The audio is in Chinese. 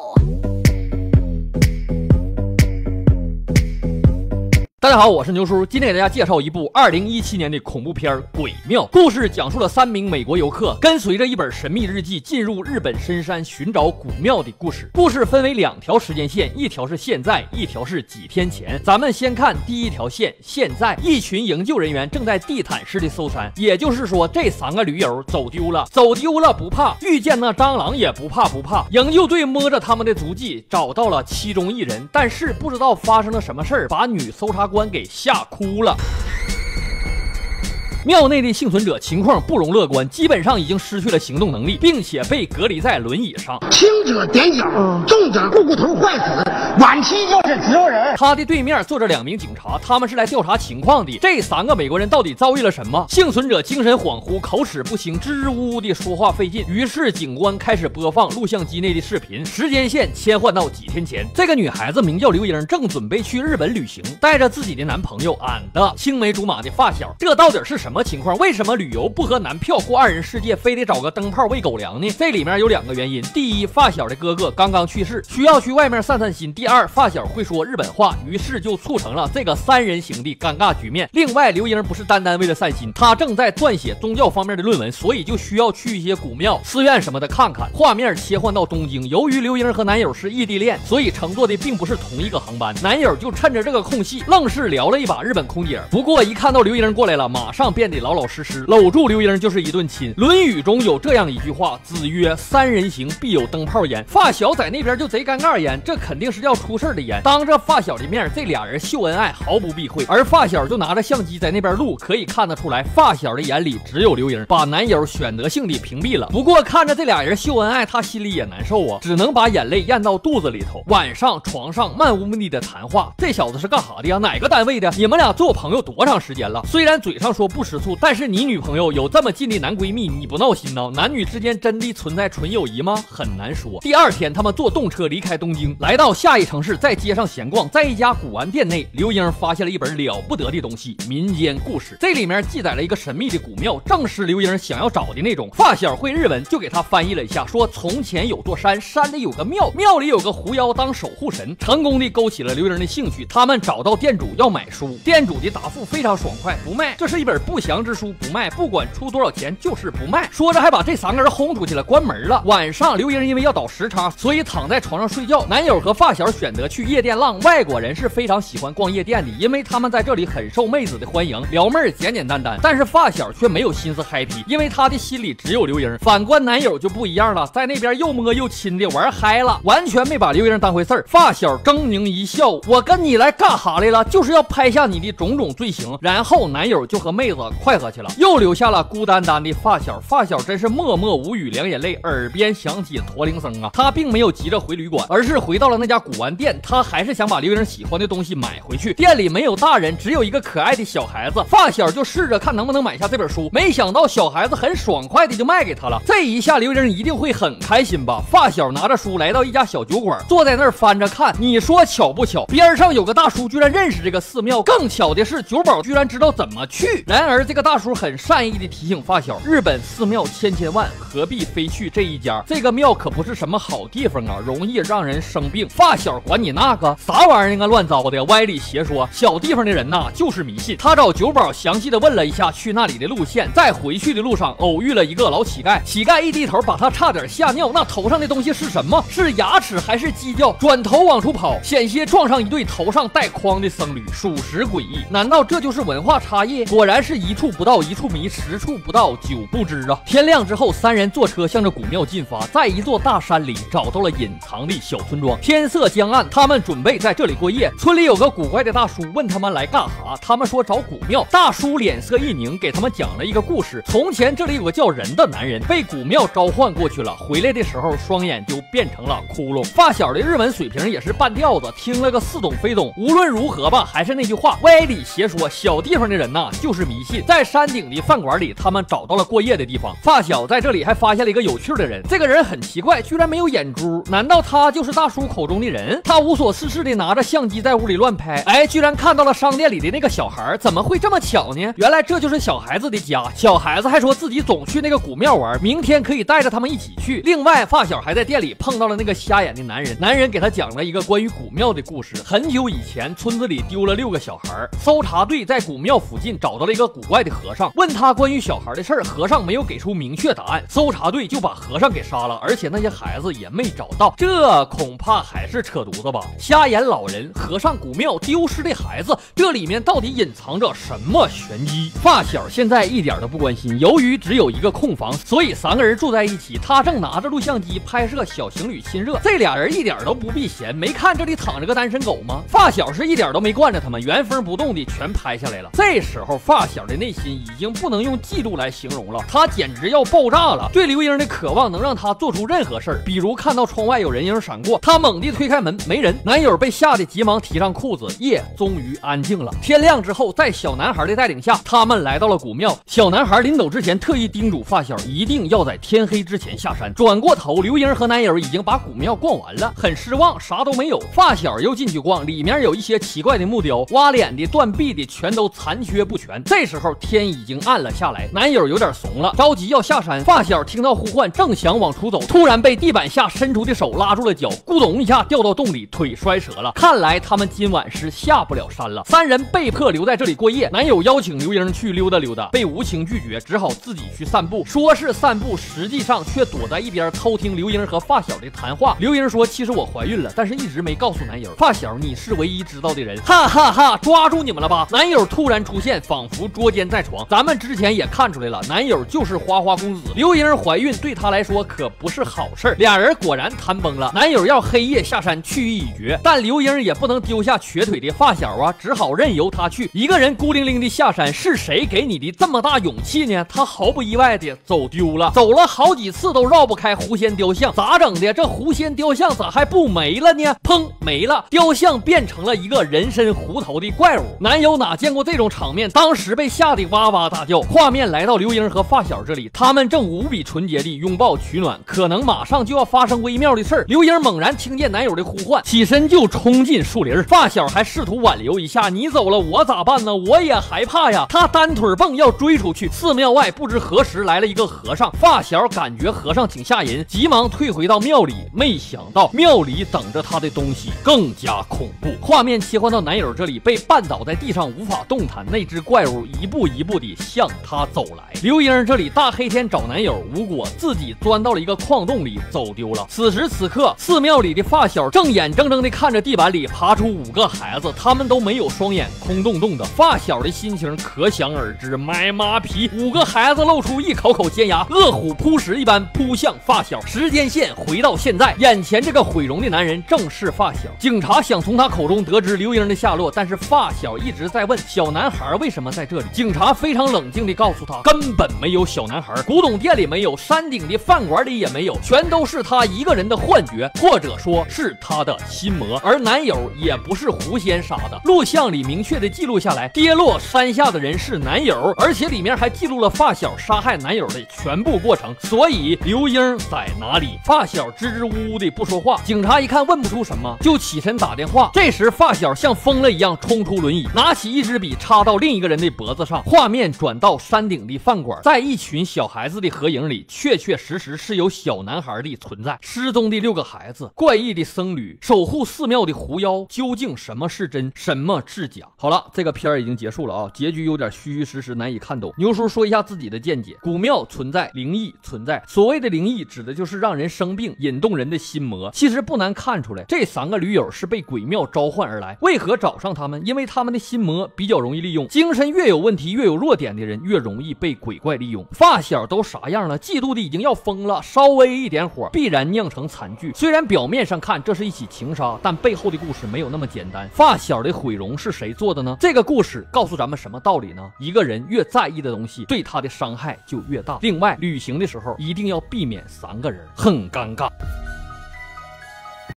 大家好，我是牛叔，今天给大家介绍一部2017年的恐怖片《鬼庙》。故事讲述了3名美国游客跟随着一本神秘日记进入日本深山寻找古庙的故事。故事分为2条时间线，一条是现在，一条是几天前。咱们先看第一条线，现在一群营救人员正在地毯式的搜山，也就是说这3个驴友走丢了不怕，遇见那蟑螂也不怕。营救队摸着他们的足迹找到了其中1人，但是不知道发生了什么事儿，把女搜查官给吓哭了。庙内的幸存者情况不容乐观，基本上已经失去了行动能力，并且被隔离在轮椅上。 轻者踮脚，重者股骨头坏死，晚期就是植物人。 他的对面坐着2名警察，他们是来调查情况的。这3个美国人到底遭遇了什么？幸存者精神恍惚，口齿不清，支支吾吾的说话费劲。于是警官开始播放录像机内的视频，时间线切换到几天前。这个女孩子名叫刘英，正准备去日本旅行，带着自己的男朋友俺的青梅竹马的发小。这到底是什么情况？为什么旅游不和男票过2人世界，非得找个灯泡喂狗粮呢？这里面有2个原因：第一，发小的哥哥刚刚去世，需要去外面散散心；第二，发小会说日本话，于是就促成了这个3人行的尴尬局面。另外，刘英不是单为了散心，她正在撰写宗教方面的论文，所以就需要去一些古庙、寺院什么的看看。画面切换到东京，由于刘英和男友是异地恋，所以乘坐的并不是同一个航班。男友就趁着这个空隙，愣是聊了一把日本空姐。不过一看到刘英过来了，马上变得老实，搂住刘英就是一顿亲。论语中有这样一句话，子曰：“3人行，必有灯泡焉。”发小在那边就贼尴尬焉，这肯定是要出事的焉。当着发小的面，这2人秀恩爱毫不避讳，而发小就拿着相机在那边录，可以看得出来，发小的眼里只有刘英，把男友选择性的屏蔽了。不过看着这2人秀恩爱，他心里也难受啊，只能把眼泪咽到肚子里头。晚上床上漫无目的的谈话，这小子是干啥的呀？哪个单位的？你们俩做朋友多长时间了？虽然嘴上说不吃醋，但是你女朋友有这么近的男闺蜜，你不闹心呢？男女之间真的存在纯友谊吗？很难说。第2天，他们坐动车离开东京，来到下一城市，在街上闲逛，在一家古玩店内，刘英发现了一本了不得的东西——民间故事。这里面记载了一个神秘的古庙，正是刘英想要找的那种。发小会日文，就给他翻译了一下，说从前有座山，山里有个庙，庙里有个狐妖当守护神，成功的勾起了刘英的兴趣。他们找到店主要买书，店主的答复非常爽快，不卖，这是一本不祥之书，不卖，不管出多少钱就是不卖。说着还把这3个人轰出去了，关门了。晚上刘英因为要倒时差，所以躺在床上睡觉。男友和发小选择去夜店浪。外国人是非常喜欢逛夜店的，因为他们在这里很受妹子的欢迎，撩妹简简单单。但是发小却没有心思 happy， 因为他的心里只有刘英。反观男友就不一样了，在那边又摸又亲的玩嗨了，完全没把刘英当回事儿。发小狰狞一笑，我跟你来干哈来了？就是要拍下你的种种罪行。然后男友就和妹子快活去了，又留下了孤单单的发小。发小真是默默无语，两眼泪，耳边响起驼铃声啊。他并没有急着回旅馆，而是回到了那家古玩店。他还是想把刘英喜欢的东西买回去。店里没有大人，只有一个可爱的小孩子。发小就试着看能不能买下这本书，没想到小孩子很爽快的就卖给他了。这一下刘英一定会很开心吧。发小拿着书来到一家小酒馆，坐在那儿翻着看。你说巧不巧，边上有个大叔居然认识这个寺庙，更巧的是酒保居然知道怎么去。然而这个大叔很善意的提醒发小，日本寺庙千万，何必非去这一家？这个庙可不是什么好地方啊，容易让人生病。发小管你那个啥玩意儿啊，乱糟的，歪理邪说。小地方的人呐，就是迷信。他找酒保详细的问了一下去那里的路线，在回去的路上偶遇了一个老乞丐。乞丐一低头，把他差点吓尿。那头上的东西是什么？是牙齿还是鸡叫？转头往出跑，险些撞上一对头上带筐的僧侣，属实诡异。难道这就是文化差异？果然是一处不到一处迷，10处不到9不知啊。天亮之后，3人坐车向着古庙进发，在一座大山里找到了隐藏的小村庄。天色将暗，他们准备在这里过夜。村里有个古怪的大叔问他们来干哈，他们说找古庙。大叔脸色一凝，给他们讲了一个故事。从前这里有个叫人的男人，被古庙召唤过去了，回来的时候双眼就变成了窟窿。发小的日文水平也是半吊子，听了个似懂非懂。无论如何吧，还是那句话，歪理邪说，小地方的人呐，就是迷信。 信。在山顶的饭馆里，他们找到了过夜的地方。发小在这里还发现了一个有趣的人，这个人很奇怪，居然没有眼珠，难道他就是大叔口中的人？他无所事事的拿着相机在屋里乱拍，哎，居然看到了商店里的那个小孩，怎么会这么巧呢？原来这就是小孩子的家。小孩子还说自己总去那个古庙玩，明天可以带着他们一起去。另外，发小还在店里碰到了那个瞎眼的男人，男人给他讲了一个关于古庙的故事。很久以前，村子里丢了6个小孩，搜查队在古庙附近找到了一个古怪的和尚，问他关于小孩的事儿，和尚没有给出明确答案，搜查队就把和尚给杀了，而且那些孩子也没找到，这恐怕还是扯犊子吧？瞎眼老人、和尚、古庙、丢失的孩子，这里面到底隐藏着什么玄机？发小现在一点都不关心，由于只有一个空房，所以3个人住在一起。他正拿着录像机拍摄小情侣亲热，这俩人一点都不避嫌，没看这里躺着个单身狗吗？发小是一点都没惯着他们，原封不动的全拍下来了。这时候发小的内心已经不能用嫉妒来形容了，他简直要爆炸了。对刘英的渴望能让他做出任何事儿，比如看到窗外有人影闪过，他猛地推开门，没人。男友被吓得急忙提上裤子，夜终于安静了。天亮之后，在小男孩的带领下，他们来到了古庙。小男孩临走之前特意叮嘱发小一定要在天黑之前下山。转过头，刘英和男友已经把古庙逛完了，很失望，啥都没有。发小又进去逛，里面有一些奇怪的木雕，挖脸的、断臂的全都残缺不全。这时候天已经暗了下来，男友有点怂了，着急要下山。发小听到呼唤，正想往出走，突然被地板下伸出的手拉住了脚，咕咚一下掉到洞里，腿摔折了。看来他们今晚是下不了山了。3人被迫留在这里过夜。男友邀请刘英去溜达溜达，被无情拒绝，只好自己去散步。说是散步，实际上却躲在一边偷听刘英和发小的谈话。刘英说：“其实我怀孕了，但是一直没告诉男友。”发小：“你是唯一知道的人。”哈哈哈，抓住你们了吧？男友突然出现，仿佛捉奸在床。咱们之前也看出来了，男友就是花花公子。刘英怀孕对他来说可不是好事，俩人果然谈崩了。男友要黑夜下山去意已决，但刘英也不能丢下瘸腿的发小啊，只好任由他去。一个人孤零零的下山，是谁给你的这么大勇气呢？他毫不意外的走丢了，走了好几次都绕不开狐仙雕像，咋整的？这狐仙雕像咋还不没了呢？砰，没了，雕像变成了一个人身狐头的怪物。男友哪见过这种场面，当时被吓得哇哇大叫。画面来到刘英和发小这里，他们正无比纯洁地拥抱取暖，可能马上就要发生微妙的事儿。刘英猛然听见男友的呼唤，起身就冲进树林，发小还试图挽留一下，你走了我咋办呢？我也害怕呀。他单腿蹦要追出去。寺庙外不知何时来了一个和尚，发小感觉和尚挺吓人，急忙退回到庙里，没想到庙里等着他的东西更加恐怖。画面切换到男友这里，被绊倒在地上无法动弹，那只怪物一步一步地向他走来。刘英这里大黑天找男友无果，自己钻到了一个矿洞里走丢了。此时此刻，寺庙里的发小正眼睁睁地看着地板里爬出5个孩子，他们都没有双眼，空洞洞的。发小的心情可想而知，买马皮，5个孩子露出一口口尖牙，饿虎扑食一般扑向发小。时间线回到现在，眼前这个毁容的男人正是发小。警察想从他口中得知刘英的下落，但是发小一直在问小男孩为什么在这里。警察非常冷静地告诉他，根本没有小男孩，古董店里没有，山顶的饭馆里也没有，全都是他一个人的幻觉，或者说是他的心魔。而男友也不是狐仙杀的，录像里明确地记录下来，跌落山下的人是男友，而且里面还记录了发小杀害男友的全部过程。所以刘英在哪里？发小支支吾吾的不说话，警察一看问不出什么，就起身打电话。这时发小像疯了一样冲出轮椅，拿起一支笔插到另一个人的脖子上。画面转到山顶的饭馆，在一群小孩子的合影里，确确实实是有小男孩的存在。失踪的6个孩子，怪异的僧侣，守护寺庙的狐妖，究竟什么是真，什么是假？好了，这个片儿已经结束了啊，结局有点虚虚实实，难以看懂。牛叔说一下自己的见解：古庙存在，灵异存在。所谓的灵异，指的就是让人生病，引动人的心魔。其实不难看出来，这3个驴友是被鬼庙召唤而来。为何找上他们？因为他们的心魔比较容易利用，精神越有问题、越有弱点的人，越容易被鬼怪利用。发小都啥样了？嫉妒的已经要疯了，稍微一点火，必然酿成惨剧。虽然表面上看这是一起情杀，但背后的故事没有那么简单。发小的毁容是谁做的呢？这个故事告诉咱们什么道理呢？一个人越在意的东西，对他的伤害就越大。另外，旅行的时候一定要避免3个人，很尴尬。